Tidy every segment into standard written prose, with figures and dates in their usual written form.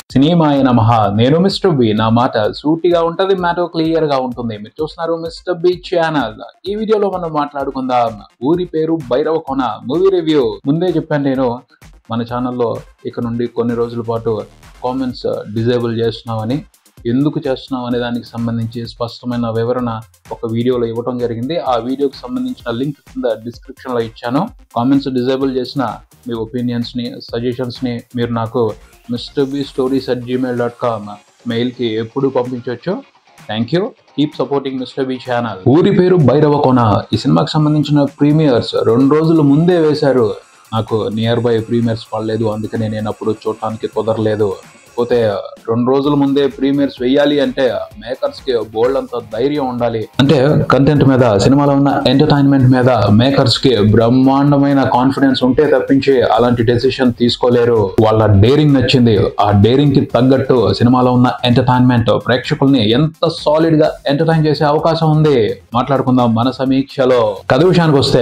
సినిమాయ నమః. నేను mister B. నా మాట సూటిగా ఉంటది, మ్యాటర్ క్లియర్ గా ఉంటుంది. మీరు చూస్తున్నారు మిస్టర్ బి ఛానల్. ఈ వీడియోలో మనం మాట్లాడుకుందాం ఊరి పేరు భైరవకోన మూవీ రివ్యూ. ముందే చెప్పాను నేను మన ఛానల్లో ఇక నుండి కొన్ని రోజుల పాటు కామెంట్స్ డిజేబుల్ చేస్తున్నామని. ఎందుకు చేస్తున్నాం అనే దానికి సంబంధించి స్పష్టమైన వివరణ ఒక వీడియోలో ఇవ్వడం జరిగింది. ఆ వీడియోకి సంబంధించిన లింక్ కింద డిస్క్రిప్షన్ లో ఇచ్చాను. కామెంట్స్ డిజేబుల్ చేసిన మీ ఒపీనియన్స్ ని, సజెషన్స్ ని మీరు నాకు mrb stories@gmail.com మెయిల్ కి ఎప్పుడు పంపించవచ్చు. Thank you. Keep supporting Mister B channel. ఊరి పేరు భైరవకోన. ఈ సినిమాకి సంబంధించిన ప్రీమియర్స్ 2 రోజుల ముందే వేశారు. నాకు నియర్ బై ప్రీమియర్స్ పడలేదు, అందుకనే నేను అప్పుడు చూడటానికి కుదరలేదు. పోతే 2 రోజుల ముందే ప్రీమియర్స్ వెయ్యాలి అంటే మేకర్స్ కి బోల్డ్ అంత ధైర్యం ఉండాలి. అంటే కంటెంట్ మీద, సినిమాలో ఉన్న ఎంటర్టైన్మెంట్ మీద మేకర్స్ కి బ్రహ్మాండమైన కాన్ఫిడెన్స్ ఉంటే తప్పించి అలాంటి డెసిషన్ తీసుకోలేరు. వాళ్ళ డేరింగ్ నచ్చింది. ఆ డేరింగ్ కి తగ్గట్టు సినిమాలో ఉన్న ఎంటర్టైన్మెంట్ ప్రేక్షకుల్ని ఎంత సాలిడ్ గా ఎంటర్టైన్ చేసే అవకాశం ఉంది. మాట్లాడుకుందాం మన సమీక్షలో. కథ విషయానికి వస్తే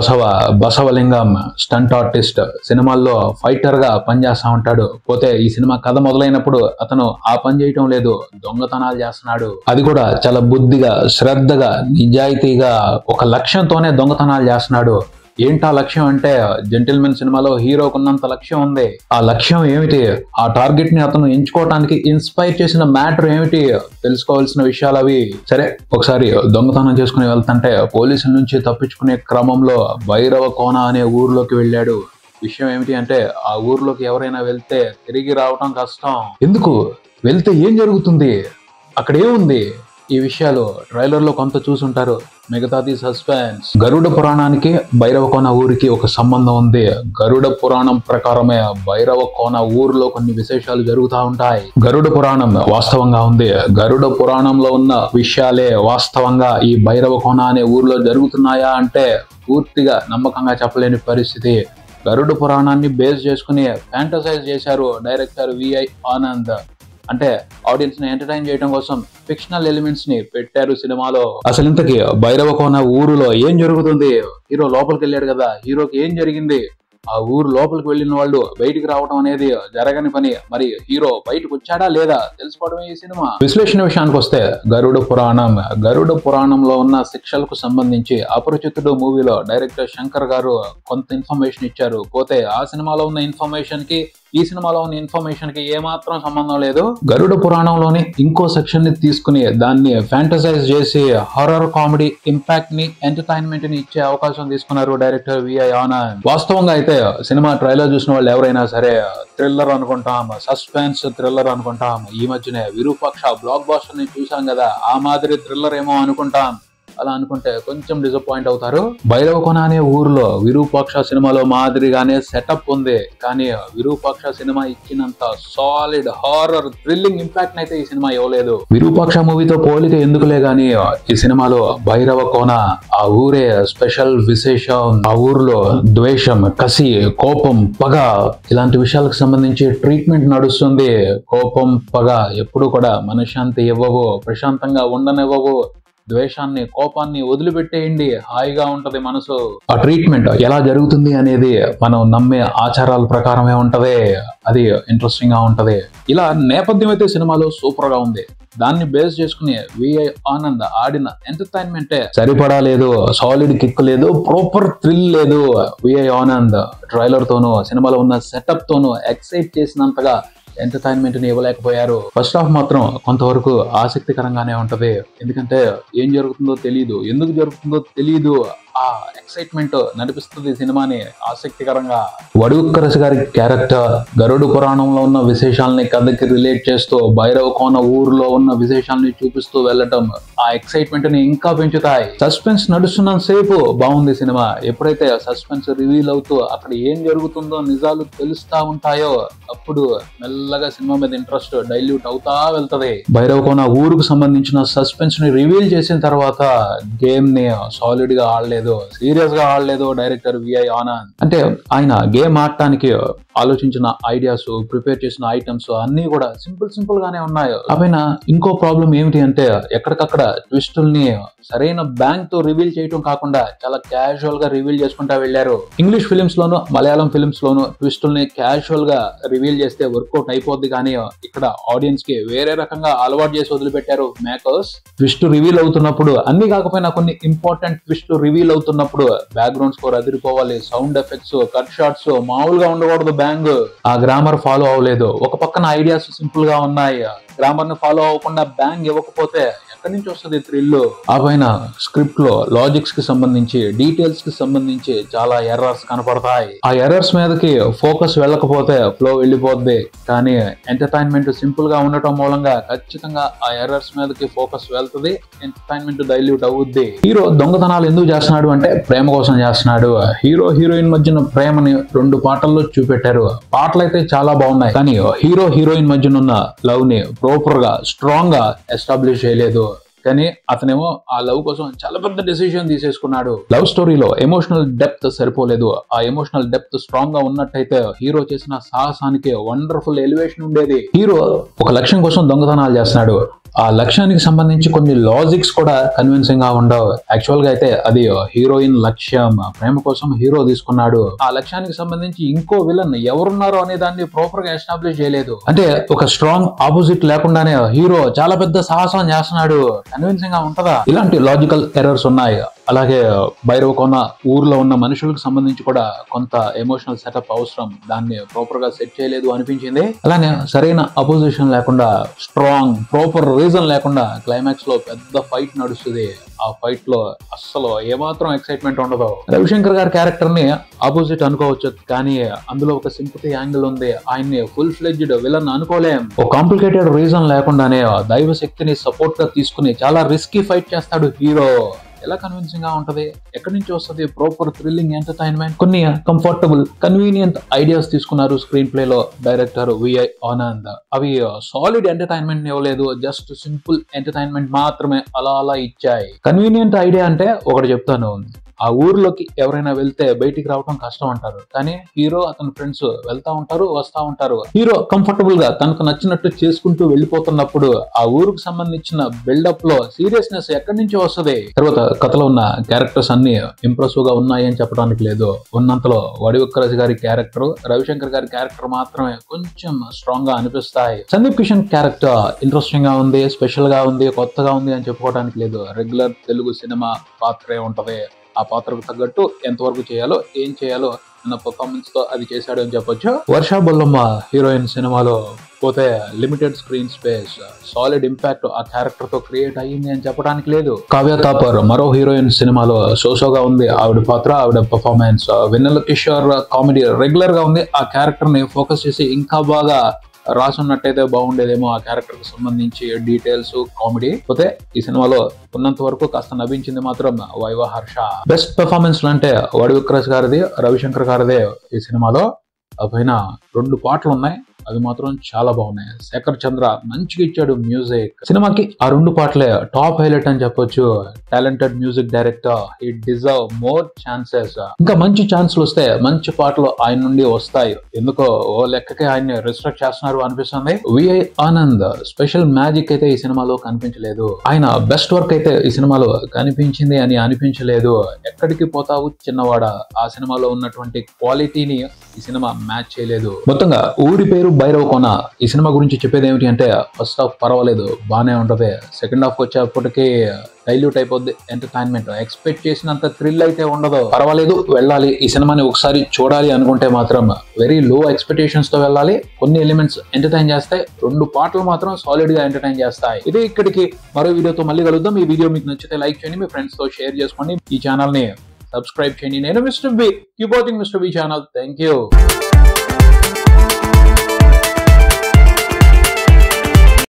బసవలింగం స్టంట్ ఆర్టిస్ట్, సినిమాల్లో ఫైటర్ గా పనిచేస్తా ఉంటాడు. పోతే ఈ సినిమా కథ మొదలైనప్పుడు అతను ఆ పని చేయటం లేదు, దొంగతనాలు చేస్తున్నాడు. అది కూడా చాలా బుద్ధిగా, శ్రద్ధగా, నిజాయితీగా ఒక లక్ష్యంతోనే దొంగతనాలు చేస్తున్నాడు. ఏంటా లక్ష్యం అంటే, జెంటిల్మెన్ సినిమాలో హీరోకున్నంత లక్ష్యం ఉంది. ఆ లక్ష్యం ఏమిటి, ఆ టార్గెట్ ని అతను ఎంచుకోవడానికి ఇన్స్పైర్ చేసిన మ్యాటర్ ఏమిటి, తెలుసుకోవాల్సిన విషయాలు అవి. సరే, ఒకసారి దొంగతనం చేసుకుని వెళ్తుంటే పోలీసుల నుంచి తప్పించుకునే క్రమంలో భైరవకోన అనే ఊర్లోకి వెళ్ళాడు. విషయం ఏమిటి అంటే, ఆ ఊర్లోకి ఎవరైనా వెళ్తే తిరిగి రావటం కష్టం. ఎందుకు, వెళ్తే ఏం జరుగుతుంది, అక్కడ ఏముంది, ఈ విషయాలు ట్రైలర్ లో కొంత చూసుంటారు. మిగతాది సస్పెన్స్. గరుడ పురాణానికి భైరవకోన ఊరికి ఒక సంబంధం ఉంది. గరుడ పురాణం ప్రకారమే భైరవకోన ఊరిలో కొన్ని విశేషాలు జరుగుతూ ఉంటాయి. గరుడ పురాణం వాస్తవంగా ఉంది. గరుడ పురాణంలో ఉన్న విషయాలే వాస్తవంగా ఈ భైరవకోన అనే ఊరిలో జరుగుతున్నాయా అంటే పూర్తిగా నమ్మకంగా చెప్పలేని పరిస్థితి. గరుడ పురాణాన్ని బేస్ చేసుకుని ఫ్యాంటసైజ్ చేశారు డైరెక్టర్ విఐ ఆనంద్. అంటే ఆడియన్స్ ని ఎంటర్టైన్ చేయడం కోసం ఫిక్షనల్ ఎలిమెంట్స్ ని పెట్టారు సినిమాలో. అసలు ఇంతకీ భైరవకోన ఊరులో ఏం జరుగుతుంది? హీరో లోపలికి వెళ్ళాడు కదా, హీరోకి ఏం జరిగింది? ఆ ఊరు లోపలికి వెళ్ళిన వాళ్ళు బయటికి రావడం అనేది జరగని పని. మరి హీరో బయటకు వచ్చాడా లేదా తెలుసుకోవడమే ఈ సినిమా. విశ్లేషణ విషయానికి వస్తే, గరుడ పురాణంలో ఉన్న శిక్షలకు సంబంధించి అపరిచితుడు మూవీలో డైరెక్టర్ శంకర్ గారు కొంత ఇన్ఫర్మేషన్ ఇచ్చారు. పోతే ఆ సినిమాలో ఉన్న ఇన్ఫర్మేషన్ కి ఈ సినిమాలో ఉన్న ఇన్ఫర్మేషన్ కి ఏమాత్రం సంబంధం లేదు. గరుడ పురాణంలోని ఇంకో సెక్షన్ ని తీసుకుని దాన్ని ఫ్యాంటసైజ్ చేసి హారర్ కామెడీ ఇంపాక్ట్ ని, ఎంటర్టైన్మెంట్ ని ఇచ్చే అవకాశం తీసుకున్నారు డైరెక్టర్ విఐ ఆనంద్. వాస్తవంగా అయితే సినిమా ట్రైలర్ చూసిన వాళ్ళు ఎవరైనా సరే థ్రిల్లర్ అనుకుంటాం, సస్పెన్స్ థ్రిల్లర్ అనుకుంటాం. ఈ మధ్యనే విరూపాక్ష బ్లాక్ బాస్టర్ ని చూసాం కదా, ఆ మాదిరి థ్రిల్లర్ ఏమో అనుకుంటాం. అలా అనుకుంటే కొంచెం డిసప్పాయింట్ అవుతారు. భైరవకోన అనే ఊర్లో విరూపాక్ష సినిమాలో మాదిరిగానే సెటప్ ఉంది. కానీ విరూపాక్ష సినిమా ఇచ్చినంత సాలిడ్ హారర్ థ్రిల్లింగ్ ఇంపాక్ట్ అయితే ఈ సినిమా ఇవ్వలేదు. విరూపాక్ష మూవీతో పోలిక ఎందుకులే గానీ ఈ సినిమాలో భైరవకోన ఆ ఊరే స్పెషల్ విశేషం. ఆ ఊర్లో ద్వేషం, కసి, కోపం, పగ ఇలాంటి విషయాలకు సంబంధించి ట్రీట్మెంట్ నడుస్తుంది. కోపం, పగ ఎప్పుడు కూడా మనశ్శాంతి ఇవ్వవు, ప్రశాంతంగా ఉండనివ్వవు. ద్వేషాన్ని, కోపాన్ని వదిలిపెట్టేయండి, హాయిగా ఉంటది మనసు. ఆ ట్రీట్మెంట్ ఎలా జరుగుతుంది అనేది మనం నమ్మే ఆచారాల ప్రకారమే ఉంటది. అది ఇంట్రెస్టింగ్ గా ఉంటది. ఇలా నేపథ్యం అయితే సినిమాలో సూపర్ గా ఉంది. దాన్ని బేస్ చేసుకుని విఐ ఆనంద్ ఆడిన ఎంటర్టైన్మెంటే సరిపడా లేదు, సాలిడ్ కిక్ లేదు, ప్రాపర్ థ్రిల్ లేదు. విఐ ఆనంద్ ట్రైలర్ తోనూ సినిమాలో ఉన్న సెటప్ తోనూ ఎక్సైట్ చేసినంతగా ఎంటర్టైన్మెంట్ ని ఇవ్వలేకపోయారు. ఫస్ట్ హాఫ్ మాత్రం కొంతవరకు ఆసక్తికరంగానే ఉంటది. ఎందుకంటే ఏం జరుగుతుందో తెలియదు, ఎందుకు జరుగుతుందో తెలియదు. ఆ ఎక్సైట్మెంట్ నడిపిస్తుంది సినిమాని ఆసక్తికరంగా. వడుక్కరసి గారి క్యారెక్టర్ గరుడ పురాణంలో ఉన్న విశేషాలని కథకి రిలేట్ చేస్తూ భైరవకోన ఊర్లో ఉన్న విశేషాలని చూపిస్తూ వెళ్ళటం ఆ ఎక్సైట్మెంట్ ని ఇంకా పెంచుతాయి. సస్పెన్స్ నడుస్తున్నంత సేపు బాగుంది సినిమా. ఎప్పుడైతే సస్పెన్స్ రివీల్ అవుతూ అక్కడ ఏం జరుగుతుందో నిజాలు తెలుస్తా ఉంటాయో అప్పుడు మెల్లగా సినిమా మీద ఇంట్రెస్ట్ డైల్యూట్ అవుతా వెళ్తది. భైరవకోన ఊరుకు సంబంధించిన సస్పెన్స్ ని రివీల్ చేసిన తర్వాత గేమ్ ని సాలిడ్ గా ఆడలేదు. తీసుకోలేదు, సీరియస్ గా ఆడలేదు డైరెక్టర్ విఐ ఆనంద్. అంటే ఆయన గేమ్ ఆడటానికి ఆలోచించిన ఐడియాస్, ప్రిపేర్ చేసిన ఐటమ్స్ అన్ని కూడా సింపుల్ గానే ఉన్నాయి. పైన ఇంకో ప్రాబ్లం ఏమిటి అంటే ఎక్కడికక్కడ ట్విస్టుల్ని సరైన బ్యాంక్ తో రివీల్ చేయడం కాకుండా చాలా క్యాజువల్ గా రివీల్ చేసుకుంటా వెళ్లారు. ఇంగ్లీష్ ఫిలిమ్స్ లోను మలయాళం ఫిలిమ్స్ లోను ట్విస్టుల్ని క్యాజువల్ గా రివీల్ చేస్తే వర్కౌట్ అయిపోద్ది, కానీ ఇక్కడ ఆడియన్స్ కి వేరే రకంగా అలవాటు చేసి వదిలిపెట్టారు మేకర్స్. ట్విస్ట్ రివీల్ అవుతున్నప్పుడు అన్ని కాకపోయినా కొన్ని ఇంపార్టెంట్ ట్విస్ట్ రివీల్ అవుతున్నప్పుడు బ్యాక్గ్రౌండ్ స్కోర్ అదిరిపోవాలి, సౌండ్ ఎఫెక్ట్స్, కట్ షాట్స్ మామూలుగా ఉండకూడదు. బ్యాంగ్ ఆ గ్రామర్ ఫాలో అవ్వలేదు. ఒక పక్కన ఐడియాస్ సింపుల్ గా ఉన్నాయి, గ్రామర్ ని ఫాలో అవ్వకుండా బ్యాంగ్ ఇవ్వకపోతే ఎక్కడి నుంచి వస్తుంది థ్రిల్? ఆ పైన స్క్రిప్ట్ లో లాజిక్స్ కి సంబంధించి, డీటెయిల్స్ కి సంబంధించి చాలా ఎర్రర్స్ కనపడతాయి. ఆ ఎర్రర్స్ మీదకి ఫోకస్ వెళ్ళకపోతే ఫ్లో వెళ్ళిపోద్ది, కానీ ఎంటర్టైన్మెంట్ సింపుల్ గా ఉండటం మూలంగా ఖచ్చితంగా ఆ ఎర్రర్స్ మీదకి ఫోకస్ వెళ్తుంది, ఎంటర్టైన్మెంట్ డైల్యూట్ అవుద్ది. హీరో దొంగతనాలు ఎందుకు చేస్తున్నాడు అంటే ప్రేమ కోసం చేస్తున్నాడు. హీరో హీరోయిన్ మధ్యన ప్రేమని 2 పాటల్లో చూపెట్టారు. పాటలు అయితే చాలా బాగున్నాయి, కానీ హీరో హీరోయిన్ మధ్యన ఉన్న లవ్ ని ప్రాపర్ గా స్ట్రాంగ్ గా ఎస్టాబ్లిష్ చేయలేదు. కానీ అతనేమో ఆ లవ్ కోసం చాలా పెద్ద డెసిషన్ తీసేసుకున్నాడు. లవ్ స్టోరీలో ఎమోషనల్ డెప్త్ సరిపోలేదు. ఆ ఎమోషనల్ డెప్త్ స్ట్రాంగ్ గా ఉన్నట్టయితే హీరో చేసిన సాహసానికి వండర్ఫుల్ ఎలివేషన్ ఉండేది. హీరో ఒక లక్ష్యం కోసం దొంగతనాలు చేస్తున్నాడు. ఆ లక్ష్యానికి సంబంధించి కొన్ని లాజిక్స్ కూడా కన్విన్సింగ్ గా ఉండవు. యాక్చువల్ గా అయితే అది హీరోయిన్ లక్ష్యం, ప్రేమ కోసం హీరో తీసుకున్నాడు. ఆ లక్ష్యానికి సంబంధించి ఇంకో విలన్ ఎవరున్నారో అనే దాన్ని ప్రాపర్ గా ఎస్టాబ్లిష్ చేయలేదు. అంటే ఒక స్ట్రాంగ్ ఆపోజిట్ లేకుండానే హీరో చాలా పెద్ద సాహసం చేస్తున్నాడు, కన్విన్సింగ్ గా ఉంటదా? ఇలాంటి లాజికల్ ఎర్రర్స్ ఉన్నాయి. అలాగే భైరవకోన ఊర్లో ఉన్న మనుషులకు సంబంధించి కూడా కొంత ఎమోషనల్ సెటప్ అవసరం, దాన్ని ప్రాపర్ గా సెట్ చేయలేదు అనిపించింది. అలానే సరైన అపోజిషన్ లేకుండా, స్ట్రాంగ్ ప్రాపర్ రీజన్ లేకుండా క్లైమాక్స్ లో పెద్ద ఫైట్ నడుస్తుంది. ఆ ఫైట్ లో అస్సలు ఏమాత్రం ఎక్సైట్మెంట్ ఉండదు. రవిశంకర్ గారి క్యారెక్టర్ ని ఆపోజిట్ అనుకోవచ్చు, కానీ అందులో ఒక సింపతి యాంగిల్ ఉంది. ఆయన్ని ఫుల్ ఫ్లెడ్జ్డ్ విలన్ అనుకోలేం. ఒక కాంప్లికేటెడ్ రీజన్ లేకుండానే దైవ శక్తిని సపోర్ట్ గా తీసుకుని చాలా రిస్కీ ఫైట్ చేస్తాడు హీరో. ఎలా కన్విన్సింగ్ గా ఉంటది? ఎక్కడి నుంచి వస్తుంది ప్రాపర్ థ్రిల్లింగ్ ఎంటర్టైన్మెంట్? కొన్ని కంఫర్టబుల్ కన్వీనియంట్ ఐడియాస్ తీసుకున్నారు స్క్రీన్ ప్లే లో డైరెక్టర్ విఐ ఆనంద్. అవి సాలిడ్ ఎంటర్టైన్మెంట్ ఇవ్వలేదు, జస్ట్ సింపుల్ ఎంటర్టైన్మెంట్ మాత్రమే అలా ఇచ్చాయి. కన్వీనియంట్ ఐడియా అంటే ఒకటి చెప్తాను, ఆ ఊర్లోకి ఎవరైనా వెళ్తే బయటికి రావడం కష్టం అంటారు, కానీ హీరో అతని ఫ్రెండ్స్ వెళ్తా ఉంటారు, వస్తా ఉంటారు. హీరో కంఫర్టబుల్ గా తనకు నచ్చినట్టు చేసుకుంటూ వెళ్ళిపోతున్నప్పుడు ఆ ఊరుకు సంబంధించిన బిల్డప్ లో సీరియస్నెస్ ఎక్కడి నుంచి వస్తుంది? తర్వాత కథలో ఉన్న క్యారెక్టర్స్ అన్ని ఇంప్రెసివ్ గా ఉన్నాయి అని చెప్పడానికి లేదు. ఉన్నంతలో వడివిక్రస్ గారి క్యారెక్టర్, రవిశంకర్ గారి క్యారెక్టర్ మాత్రమే కొంచెం స్ట్రాంగ్ గా అనిపిస్తాయి. సందీప్ కిషన్ క్యారెక్టర్ ఇంట్రెస్టింగ్ గా ఉంది, స్పెషల్ గా ఉంది, కొత్తగా ఉంది అని చెప్పుకోవడానికి లేదు. రెగ్యులర్ తెలుగు సినిమా పాత్రే ఉంటది. ఆ పాత్రకు తగ్గట్టు ఎంతవరకు చేయాలో, ఏం చేయాలో అన్న పర్ఫార్మెన్స్ తో అది చేశాడు అని చెప్పొచ్చు. వర్షా బొల్లమ్మ హీరోయిన్ సినిమాలో పోతే limited screen space, solid impact ఆ క్యారెక్టర్ తో క్రియేట్ అయ్యింది అని చెప్పడానికి లేదు. కావ్య తాపర్ మరో హీరోయిన్ సినిమాలో సోసోగా ఉంది ఆవిడ పాత్ర, ఆవిడ performance. Vennela Kishore comedy regular గా ఉంది. ఆ క్యారెక్టర్ ని ఫోకస్ చేసి ఇంకా బాగా రాసున్నట్టయితే బాగుండేదేమో ఆ క్యారెక్టర్ కి సంబంధించి డీటెయిల్స్, కామెడీ. పోతే ఈ సినిమాలో ఉన్నంత వరకు కాస్త నవ్వించింది మాత్రం వైవ హర్ష. బెస్ట్ పెర్ఫార్మెన్స్ అంటే వడివిక్రస్ గారిది, రవిశంకర్ గారిదే ఈ సినిమాలో. పైన 2 పాటలు ఉన్నాయి, అవి మాత్రం చాలా బాగున్నాయి. శేఖర్ చంద్ర మంచిగా ఇచ్చాడు మ్యూజిక్. సినిమాకి ఆ 2 పాటలే టాప్ హైలైట్ అని చెప్పొచ్చు. Talented music director, he deserve more chances. ఇంకా మంచి ఛాన్సులు వస్తే మంచి పాటలు ఆయన నుండి వస్తాయి. ఎందుకో ఓ లెక్కకి ఆయన్ని రిస్ట్రిక్ట్ చేస్తున్నారు అనిపిస్తుంది. విఐ ఆనంద్ స్పెషల్ మ్యాజిక్ అయితే ఈ సినిమాలో కనిపించలేదు. ఆయన బెస్ట్ వర్క్ అయితే ఈ సినిమాలో కనిపించింది అని అనిపించలేదు. ఎక్కడికి పోతావు చిన్నవాడ, ఆ సినిమాలో ఉన్నటువంటి క్వాలిటీని ఈ సినిమా మ్యాచ్ చేయలేదు. మొత్తంగా ఊరి పేరు భైరవకోన ఈ సినిమా గురించి చెప్పేది ఏమిటి అంటే, ఫస్ట్ హాఫ్ పర్వాలేదు, బానే ఉంటది. సెకండ్ హాఫ్ వచ్చేప్పటికి డైల్యూట్ అయిపోద్ది ఎంటర్టైన్మెంట్. ఎక్స్పెక్ట్ చేసినంత థ్రిల్ అయితే ఉండదు. పర్వాలేదు, వెళ్ళాలి. ఈ సినిమాని ఒకసారి చూడాలి అనుకుంటే మాత్రం వెరీ లో ఎక్స్పెక్టేషన్స్ తో వెళ్ళాలి. కొన్ని ఎలిమెంట్స్ ఎంటర్టైన్ చేస్తాయి, 2 పాటలు మాత్రం సాలిడ్ గా ఎంటర్టైన్ చేస్తాయి. ఇది ఇక్కడికి మరో వీడియోతో మళ్ళీ కలుద్దాం. ఈ వీడియో మీకు నచ్చితే లైక్ చేయండి, మీ ఫ్రెండ్స్ తో షేర్ చేసుకోండి, ఈ ఛానల్ ని సబ్స్క్రైబ్ చేయండి. నేను mister B, keep watching mister B channel. Thank you.